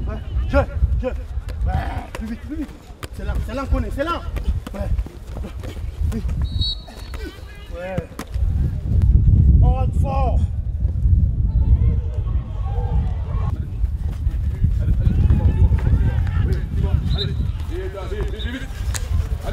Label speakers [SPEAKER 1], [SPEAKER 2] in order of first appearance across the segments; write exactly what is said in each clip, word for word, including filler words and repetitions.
[SPEAKER 1] Ouais, je, je. Ouais, plus vite, plus vite. C'est là, c'est là qu'on est, c'est là. Ouais. Oui. Ouais. On rentre fort.
[SPEAKER 2] Allez, allez, allez, vite, vite, vite. Allez.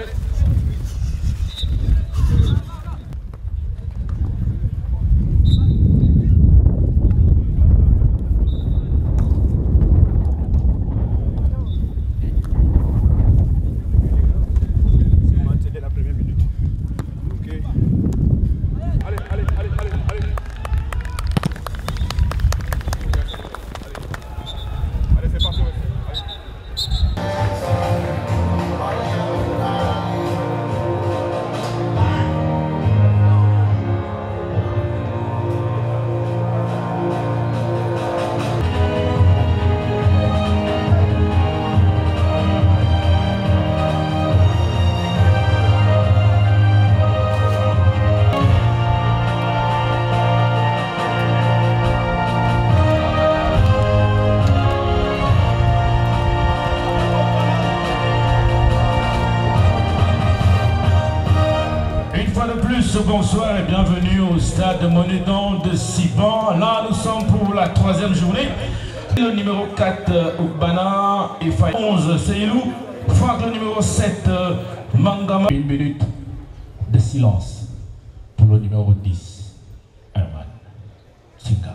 [SPEAKER 3] Bonsoir et bienvenue au stade Monédan de Siban. Là, nous sommes pour la troisième journée. Le numéro quatre, Oubana, et onze, Seilou. Franck, le numéro sept, Mangama. Une minute de silence pour le numéro dix, Herman Singa.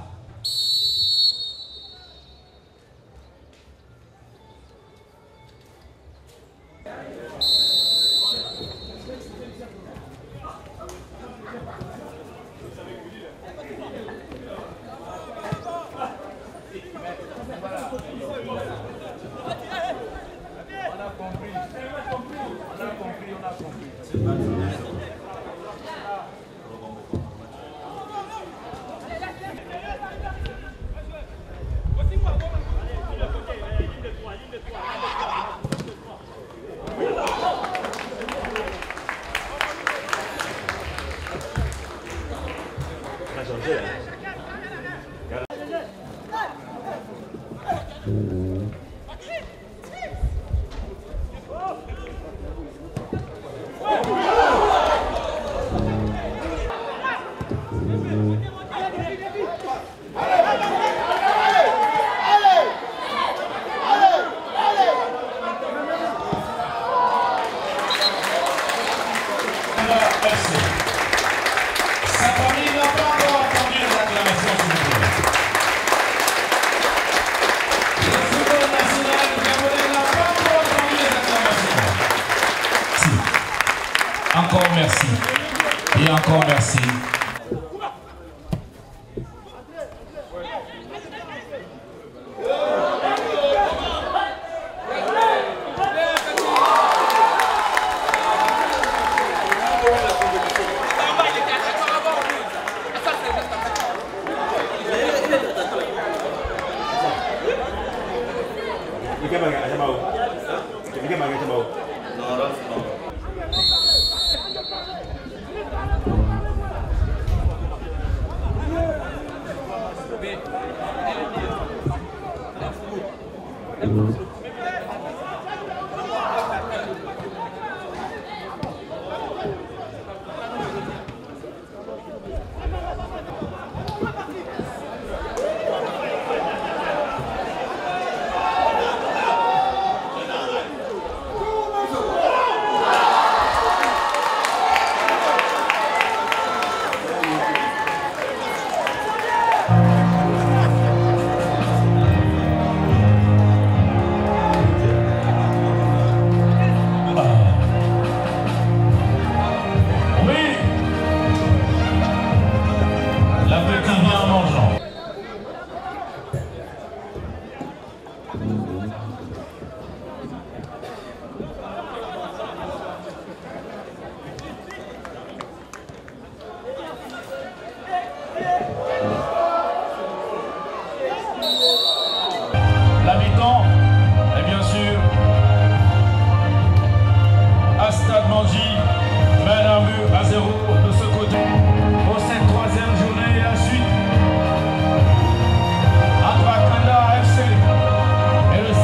[SPEAKER 3] Encore merci. Et encore merci. Et le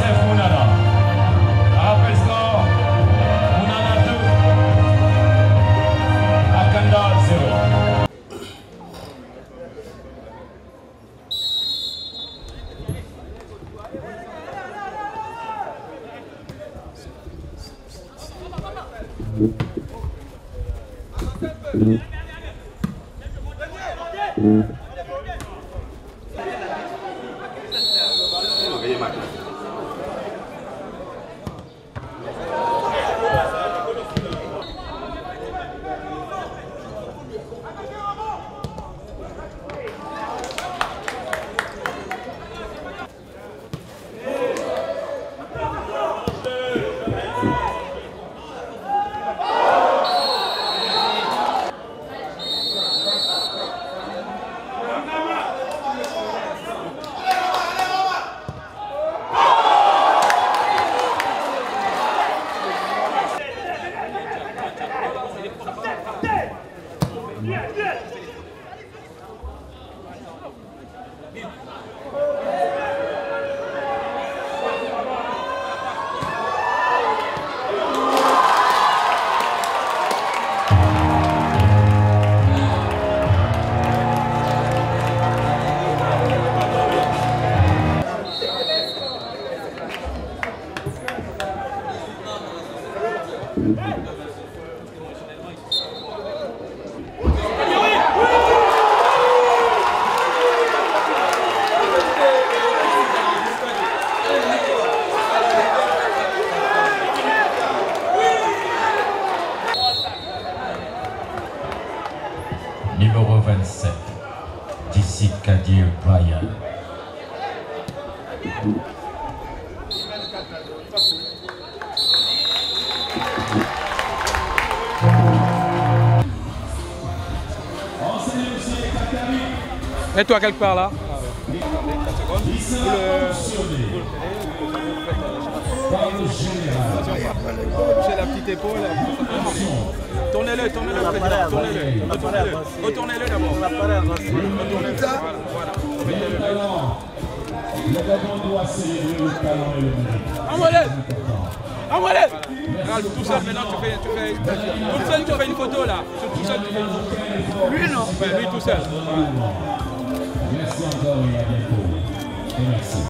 [SPEAKER 3] Numéro vingt-sept, d'ici Kadir Brian.
[SPEAKER 4] Mets-toi quelque part là. C'est la petite épaule. Tournez-le, tournez-le, président. Tournez-le. Retournez-le. Retournez-le d'abord. Retournez-le. Voilà.
[SPEAKER 3] Le Gabon doit célébrer le talent et le mérite.
[SPEAKER 4] Envoie-le. Envoie-le. Ralph, tout seul maintenant tu fais, tu fais, tout seul tu fais une photo là. Tout seul tu fais une photo. Lui non. Ouais, lui tout seul.
[SPEAKER 3] Merci encore et à bientôt. Et merci.